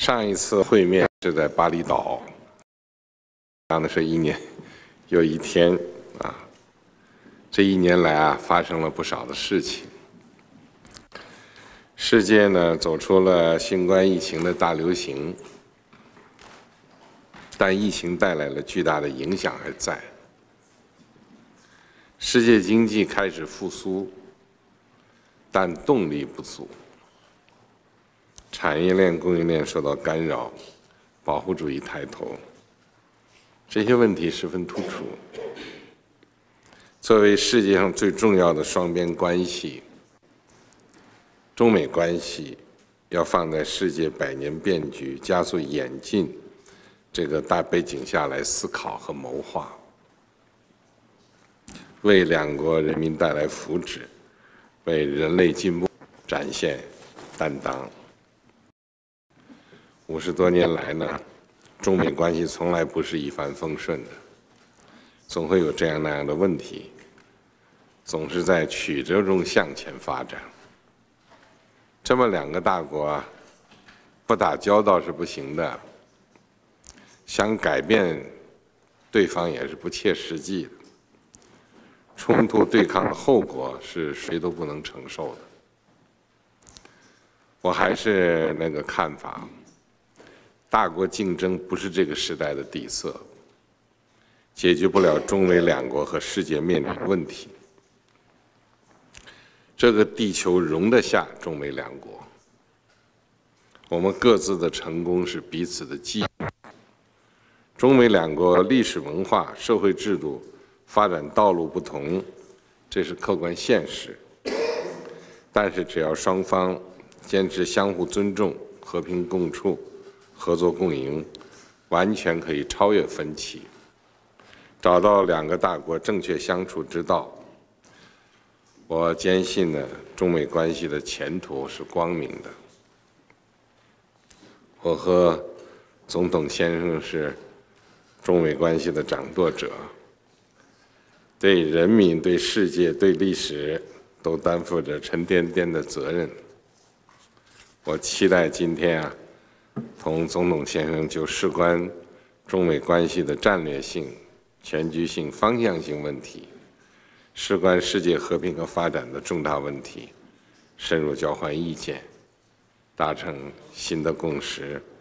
上一次会面是在巴厘岛，讲的是一年又一天啊。这一年来啊，发生了不少的事情。世界呢走出了新冠疫情的大流行，但疫情带来了巨大的影响还在。世界经济开始复苏，但动力不足。产业链、供应链受到干扰，保护主义抬头，这些问题十分突出。作为世界上最重要的双边关系，中美关系要放在世界百年变局、加速演进这个大背景下来思考和谋划，为两国人民带来福祉，为人类进步展现担当。50多年来呢，中美关系从来不是一帆风顺的，总会有这样那样的问题，总是在曲折中向前发展。这么两个大国啊，不打交道是不行的，想改变对方也是不切实际的。冲突对抗的后果是谁都不能承受的。我还是那个看法，大国竞争不是这个时代的底色，解决不了中美两国和世界面临的问题。这个地球容得下中美两国，我们各自的成功是彼此的机遇。中美两国历史文化、社会制度、发展道路不同，这是客观现实。但是只要双方坚持相互尊重、和平共处、合作共赢，完全可以超越分歧，找到两个大国正确相处之道。我坚信呢，中美关系的前途是光明的。我和总统先生是中美关系的掌舵者，对人民、对世界、对历史都担负着沉甸甸的责任。我期待今天啊，同总统先生就事关中美关系的战略性、全局性、方向性问题，事关世界和平和发展的重大问题，深入交换意见，达成新的共识。